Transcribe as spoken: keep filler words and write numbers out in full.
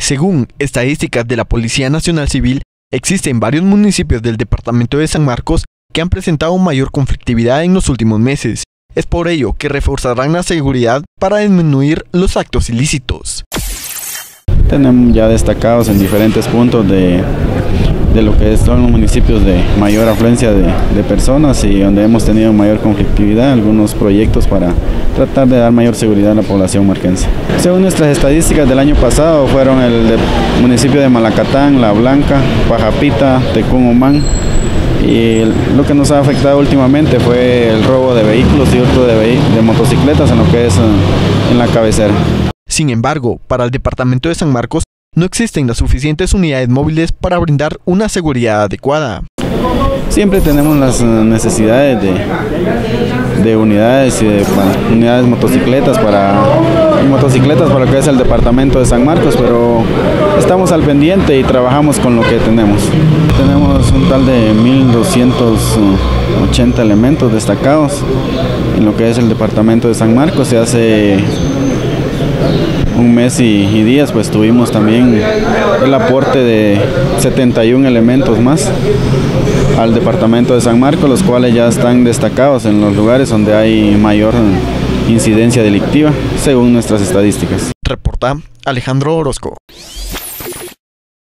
Según estadísticas de la Policía Nacional Civil, existen varios municipios del departamento de San Marcos que han presentado mayor conflictividad en los últimos meses. Es por ello que reforzarán la seguridad para disminuir los actos ilícitos. Tenemos ya destacados en diferentes puntos de, de lo que son los municipios de mayor afluencia de, de personas y donde hemos tenido mayor conflictividad, algunos proyectos para tratar de dar mayor seguridad a la población marquense. Según nuestras estadísticas del año pasado, fueron el de, municipio de Malacatán, La Blanca, Pajapita, Tecún Humán, y lo que nos ha afectado últimamente fue el robo de vehículos y hurto de, de motocicletas en lo que es en la cabecera. Sin embargo, para el departamento de San Marcos no existen las suficientes unidades móviles para brindar una seguridad adecuada. Siempre tenemos las necesidades de, de unidades y de bueno, unidades motocicletas para y motocicletas para lo que es el departamento de San Marcos, pero estamos al pendiente y trabajamos con lo que tenemos. Tenemos un total de mil doscientos ochenta elementos destacados en lo que es el departamento de San Marcos. Se hace un mes y, y días pues tuvimos también el aporte de setenta y un elementos más al departamento de San Marcos, los cuales ya están destacados en los lugares donde hay mayor incidencia delictiva según nuestras estadísticas. Reporta Alejandro Orozco.